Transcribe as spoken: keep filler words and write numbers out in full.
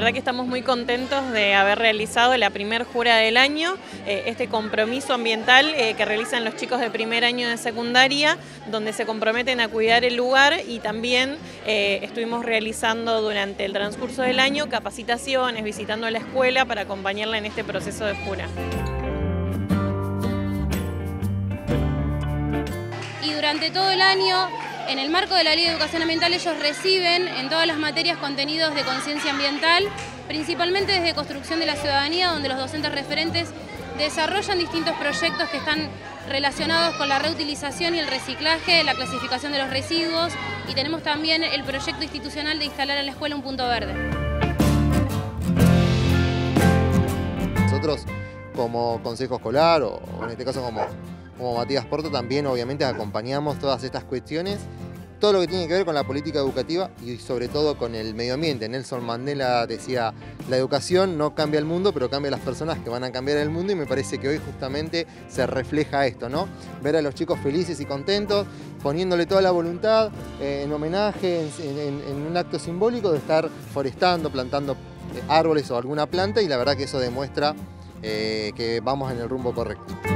verdad que estamos muy contentos de haber realizado la primer jura del año, eh, este compromiso ambiental eh, que realizan los chicos de primer año de secundaria, donde se comprometen a cuidar el lugar, y también eh, estuvimos realizando durante el transcurso del año capacitaciones, visitando la escuela para acompañarla en este proceso de jura. Y durante todo el año, en el marco de la Ley de Educación Ambiental, ellos reciben en todas las materias contenidos de conciencia ambiental, principalmente desde construcción de la ciudadanía, donde los docentes referentes desarrollan distintos proyectos que están relacionados con la reutilización y el reciclaje, la clasificación de los residuos, y tenemos también el proyecto institucional de instalar en la escuela un punto verde. Nosotros, como consejo escolar, o en este caso como, como Matías Porto, también obviamente acompañamos todas estas cuestiones, todo lo que tiene que ver con la política educativa y sobre todo con el medio ambiente. Nelson Mandela decía, la educación no cambia el mundo, pero cambia las personas que van a cambiar el mundo, y me parece que hoy justamente se refleja esto, ¿no? Ver a los chicos felices y contentos, poniéndole toda la voluntad eh, en homenaje, en, en, en un acto simbólico de estar forestando, plantando árboles o alguna planta, y la verdad que eso demuestra eh, que vamos en el rumbo correcto.